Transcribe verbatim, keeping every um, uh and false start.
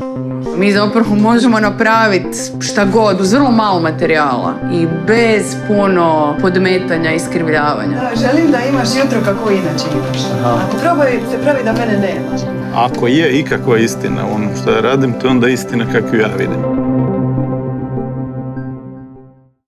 Mi zapravo možemo napraviti šta god, uz vrlo malo materijala i bez puno podmetanja i iskrivljavanja. Da, želim da imaš jutro kako inače imaš. Ako probaj se pravi da mene nema. Ako je ikakva istina u onom što ja radim, to je onda istina kakvu ja vidim.